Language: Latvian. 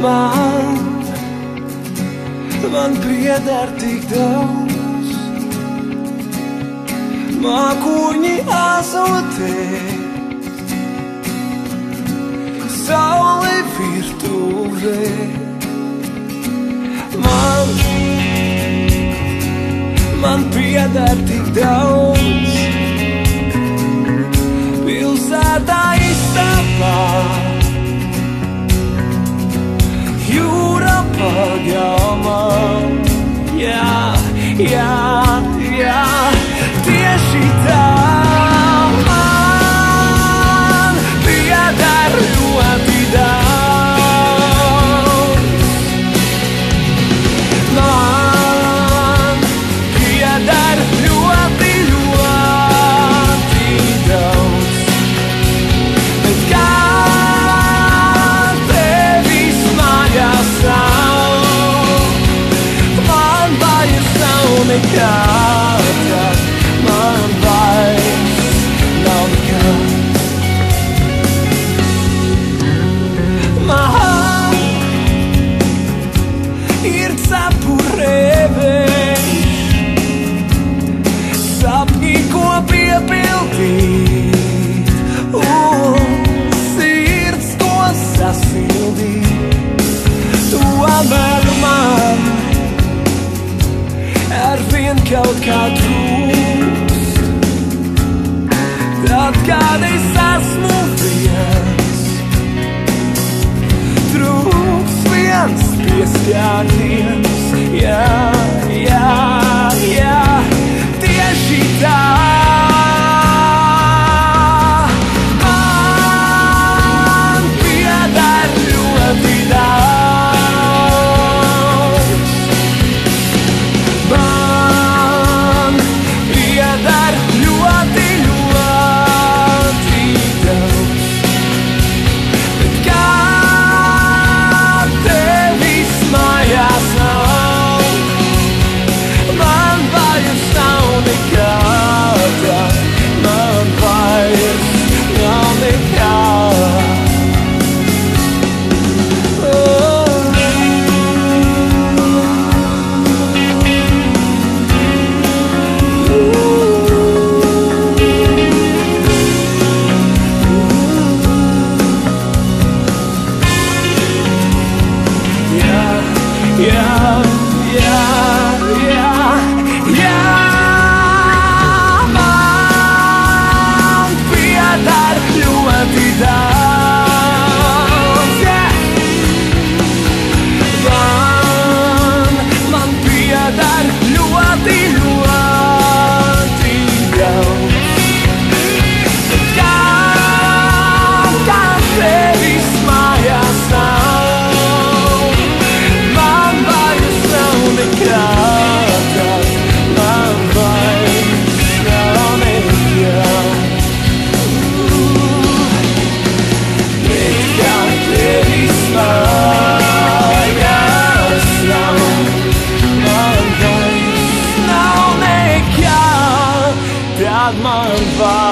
Man pieder tik daudz, mākoņi azotē, saule virtuvē. Man pieder tik daudz, pilsētā istabā, jūra pagalmā. Jā, jā, jā, tieši tā. Man pieder ļoti daudz. Man pieder ļoti, ļoti daudz. Bet kā tevis mājās nav, man vairs nav nekā. Man vairs nav nekā. Man ir cepurēvēs, sapņi, ko piepildīt, un sirds, ko sasildīt. Tomēr man arvien kaut kā trūkst. Tad, kad es esmu viens, trūkst viens pieskāriens. Jā, jā, jā, tieši tā. Man pieder ļoti daudz. Man pieder ļoti, ļoti daudz. Bet kā tevis mājās nav, man vairs nav nekā. Man vairs nav nekā. Yeah, yeah, yeah, yeah. Man pieder ļoti daudz. Yeah. Man pieder ļoti, ļoti daudz. Kā tevis mājās nav, man vairs nav nekā. Man vairs nav nekā. Bet kā tevis mājās nav, man vairs nav nekā. Tad man vairs